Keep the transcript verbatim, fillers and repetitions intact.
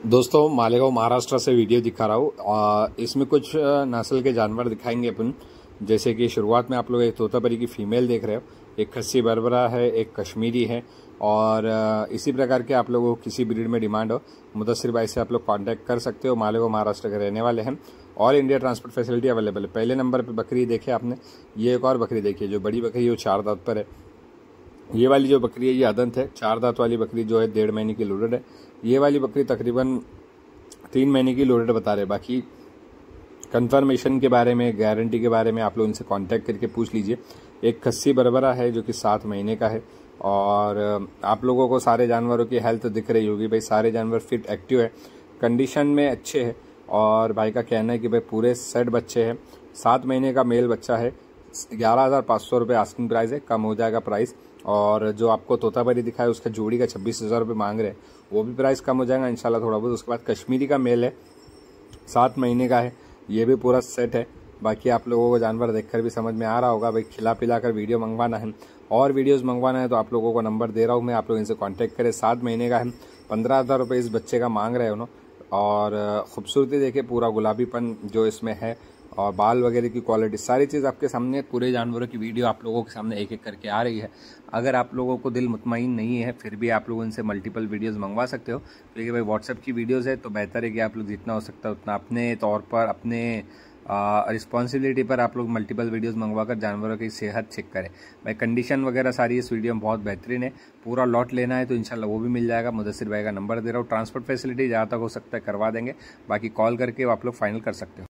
दोस्तों मालेगांव महाराष्ट्र से वीडियो दिखा रहा हूँ। इसमें कुछ नस्ल के जानवर दिखाएंगे अपन। जैसे कि शुरुआत में आप लोग एक तोतापरी की फीमेल देख रहे हो, एक खस्सी बरबरा है, एक कश्मीरी है। और इसी प्रकार के आप लोगों को किसी ब्रीड में डिमांड हो, मुदस्सिर भाई से आप लोग कांटेक्ट कर सकते हो। मालेगांव महाराष्ट्र के रहने वाले हैं। All India transport facility available है। पहले नंबर पर बकरी देखे आपने, ये एक और बकरी देखिए जो बड़ी बकरी है, वो चार दांत पर है। ये वाली जो बकरी है ये अदंत है। चार दांत वाली बकरी जो है डेढ़ महीने की लोडेड है। ये वाली बकरी तकरीबन तीन महीने की लोडेड बता रहे। बाकी कंफर्मेशन के बारे में, गारंटी के बारे में आप लोग इनसे कांटेक्ट करके पूछ लीजिए। एक खस्सी बरबरा है जो कि सात महीने का है। और आप लोगों को सारे जानवरों की हेल्थ दिख रही होगी भाई, सारे जानवर फिट एक्टिव है, कंडीशन में अच्छे हैं। और भाई का कहना है कि भाई पूरे सेट बच्चे हैं। सात महीने का मेल बच्चा है। ग्यारह हज़ार पाँच सौ रुपये आस्किंग प्राइस है, कम हो जाएगा प्राइस। और जो आपको तोतापरी दिखा है उसका जोड़ी का छब्बीस हज़ार रुपये मांग रहे हैं, वो भी प्राइस कम हो जाएगा इंशाल्लाह थोड़ा बहुत। उसके बाद कश्मीरी का मेल है, सात महीने का है, ये भी पूरा सेट है। बाकी आप लोगों को जानवर देखकर भी समझ में आ रहा होगा भाई, खिला पिला कर वीडियो मंगवाना है और वीडियोस मंगवाना है तो आप लोगों को नंबर दे रहा हूँ मैं, आप लोग इनसे कांटेक्ट करें। सात महीने का है, पंद्रह हज़ार रुपये इस बच्चे का मांग रहे हैं उन्होंने। और खूबसूरती देखिए, पूरा गुलाबीपन जो इसमें है, और बाल वगैरह की क्वालिटी, सारी चीज़ आपके सामने, पूरे जानवरों की वीडियो आप लोगों के सामने एक एक करके आ रही है। अगर आप लोगों को दिल मुतमईन नहीं है फिर भी आप लोग इनसे मल्टीपल वीडियोस मंगवा सकते हो, क्योंकि भाई व्हाट्सएप की वीडियोस है तो बेहतर है कि आप लोग जितना हो सकता है उतना अपने तौर पर, अपने रिस्पॉन्सिबिलिटी पर आप लोग मल्टीपल वीडियोस मंगवा कर जानवरों की सेहत चेक करें। भाई कंडीशन वगैरह सारी इस वीडियो में बहुत बेहतरीन है। पूरा लॉट लेना है तो इंशाल्लाह वो भी मिल जाएगा। मुदस्सिर भाई का नंबर दे रहा हूँ, ट्रांसपोर्ट फैसिलिटी जहाँ तक हो सकता है करवा देंगे। बाकी कॉल करके आप लोग फाइनल कर सकते हो।